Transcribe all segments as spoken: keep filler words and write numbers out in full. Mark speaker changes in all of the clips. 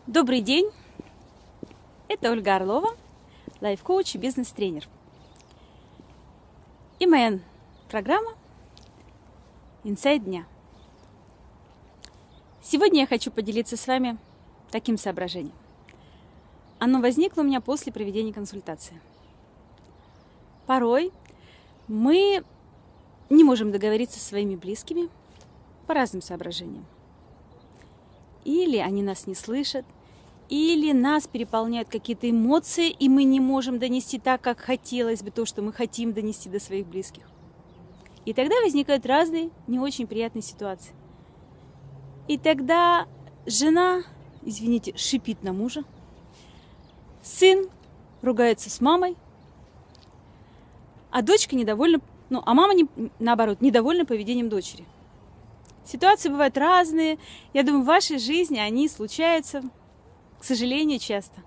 Speaker 1: Добрый день! Это Ольга Орлова, лайф-коуч и бизнес-тренер. И моя программа «Инсайт дня». Сегодня я хочу поделиться с вами таким соображением. Оно возникло у меня после проведения консультации. Порой мы не можем договориться со своими близкими по разным соображениям. Или они нас не слышат, или нас переполняют какие-то эмоции, и мы не можем донести так, как хотелось бы, то, что мы хотим донести до своих близких. И тогда возникают разные не очень приятные ситуации. И тогда жена, извините, шипит на мужа, сын ругается с мамой, а дочка недовольна, ну, а мама, не, наоборот, недовольна поведением дочери. Ситуации бывают разные. Я думаю, в вашей жизни они случаются, к сожалению, часто.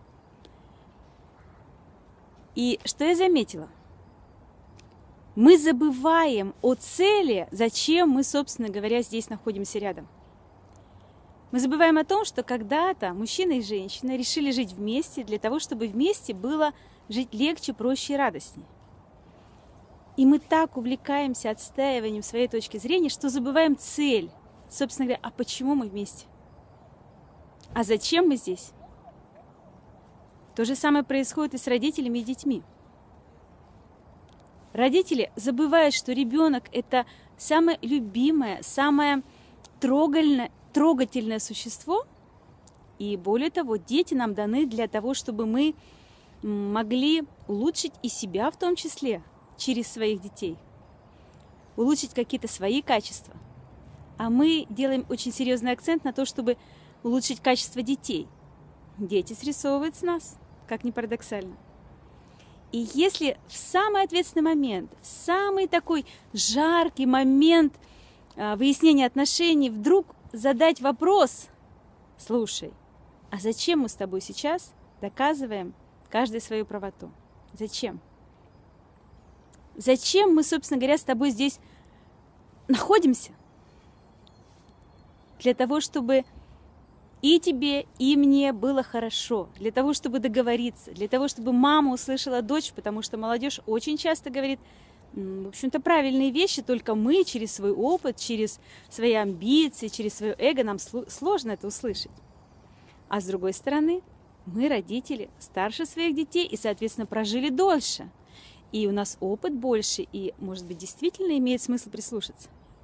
Speaker 1: И что я заметила? Мы забываем о цели, зачем мы, собственно говоря, здесь находимся рядом. Мы забываем о том, что когда-то мужчина и женщина решили жить вместе для того, чтобы вместе было жить легче, проще и радостнее. И мы так увлекаемся отстаиванием своей точки зрения, что забываем цель. Собственно говоря, а почему мы вместе? А зачем мы здесь? То же самое происходит и с родителями и детьми. Родители забывают, что ребенок – это самое любимое, самое трогательное, трогательное существо. И более того, дети нам даны для того, чтобы мы могли улучшить и себя в том числе, через своих детей, улучшить какие-то свои качества. А мы делаем очень серьезный акцент на то, чтобы улучшить качество детей. Дети срисовывают с нас, как ни парадоксально. И если в самый ответственный момент, в самый такой жаркий момент выяснения отношений вдруг задать вопрос: слушай, а зачем мы с тобой сейчас доказываем каждый свою правоту? Зачем? Зачем мы, собственно говоря, с тобой здесь находимся? Для того, чтобы и тебе, и мне было хорошо. Для того, чтобы договориться. Для того, чтобы мама услышала дочь. Потому что молодежь очень часто говорит, в общем-то, правильные вещи. Только мы через свой опыт, через свои амбиции, через свое эго нам сложно это услышать. А с другой стороны, мы, родители, старше своих детей и, соответственно, прожили дольше. И у нас опыт больше, и, может быть, действительно имеет смысл прислушаться.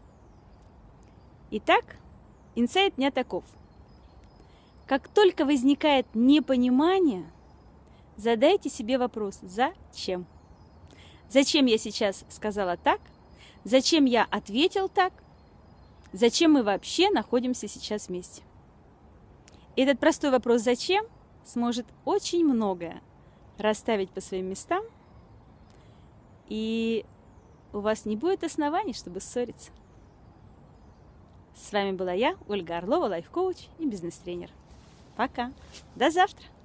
Speaker 1: Итак, инсайт дня таков. Как только возникает непонимание, задайте себе вопрос: зачем? Зачем я сейчас сказала так? Зачем я ответил так? Зачем мы вообще находимся сейчас вместе? И этот простой вопрос «зачем?» сможет очень многое расставить по своим местам, и у вас не будет оснований, чтобы ссориться. С вами была я, Ольга Орлова, лайф-коуч и бизнес-тренер. Пока. До завтра.